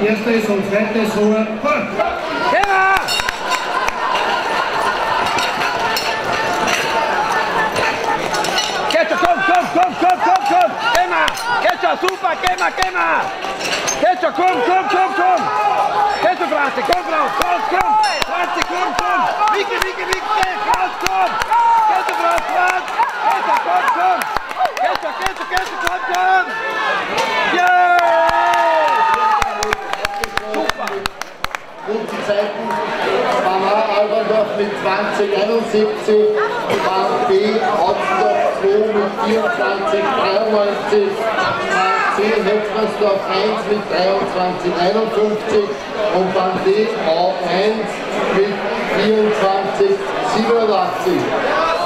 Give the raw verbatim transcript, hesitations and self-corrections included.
erstes und zweites hoher Fort. Geht schon, komm, komm, komm, komm, komm, komm! Geh mal! Geht schon, super, geh mal, geh mal! Geht schon, komm, komm, komm, komm! Geht schon, Franzi, komm, Franz, komm, komm! Franzi, komm, komm! Wicke, wicke, wicke, Franz, komm! Geht schon, Franz, Franz! Geht schon, komm, komm! Geht schon, geht schon, geht schon, komm, komm! Yeah! Super! Gute Zeiten, Mama Alberdorf mit zwanzig einundsiebzig, Bahn B Hauptdorf zwei mit vierundzwanzig dreiundneunzig, Bahn C Hetzmersdorf eins mit dreiundzwanzig einundfünfzig und Bahn D A eins mit vierundzwanzig siebenundachtzig.